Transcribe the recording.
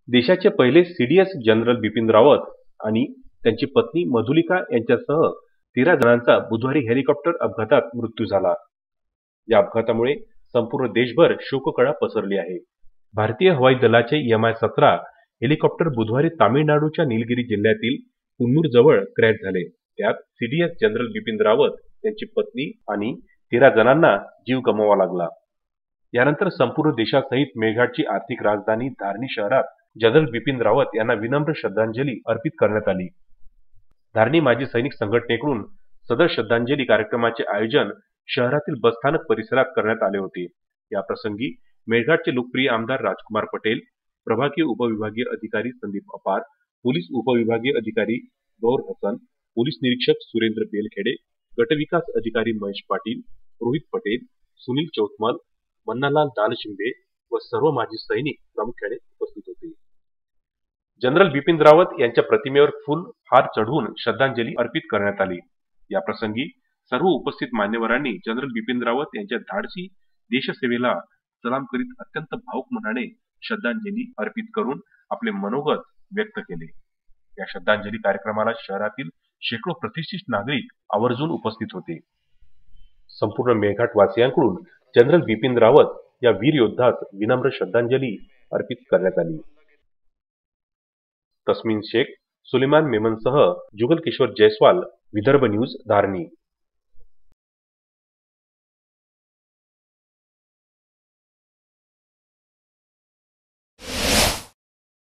देशाचे पहिले CDS general Bipin Rawat आणि त्यांची पत्नी मधुलिका यांच्यासह 13 जणांचा बुधवारी हेलिकॉप्टर अपघातात मृत्यू झाला. या अपघातामुळे संपूर्ण देशभर शोककळा पसरली आहे. भारतीय हवाई दलाचे MI-17 हेलिकॉप्टर बुधवारी तामिळनाडूच्या निलगिरी जिल्ह्यातील कुन्नूर जवळ क्रॅश झाले. त्यात सीडीएस जनरल बिपिन रावत, त्यांची पत्नी आणि 13 जणांना जीव गमवावा लागला. यानंतर संपूर्ण देशासहित मेळघाटची आर्थिक राजधानी धारणी शहरात जनरल बिपिन रावत यांना विनम्र श्रद्धांजली अर्पित करण्यात आली. धारणी माजी सैनिक संघटनेकडून सदर श्रद्धांजली कार्यक्रमाचे आयोजन शहरातील बसस्थानक परिसरात करण्यात आले होते. या प्रसंगी मेळघाटचे लोकप्रिय आमदार राजकुमार पटेल, प्रभागीय उपविभागीय अधिकारी संदीप अपार, पोलीस उपविभागीय अधिकारी गौर हसन, पोलीस निरीक्षक सुरेंद्र बेलखेडे, गटविकास अधिकारी महेश पाटील, रोहित पटेल, सुनील चौथमल, मन्नालाल दालशिंदे व सर्व माजी सैनिक प्रामुख्याने उपस्थित होते. जनरल बिपिन रावत यांच्या प्रतिमेवर फुल हार चढवून श्रद्धांजली अर्पित करण्यात आली. या प्रसंगी सर्व उपस्थित मान्यवरांनी जनरल बिपिन रावत यांच्या धाडसी देशसेवेला सलाम करीत अत्यंत भावुक मनाने श्रद्धांजली अर्पित करून आपले मनोगत व्यक्त केले. या श्रद्धांजली कार्यक्रमाला शहरातील शेकडो प्रतिष्ठित नागरिक आवर्जून उपस्थित होते. संपूर्ण मेळघाट वासियांकडून जनरल बिपिन रावत या वीर योद्धास विनम्र श्रद्धांजली अर्पित करण्यात आली. तस्मीन शेख, सुलेमान मेमनसह जुगल किशोर जयस्वाल, विदर्भ न्यूज, धारणी.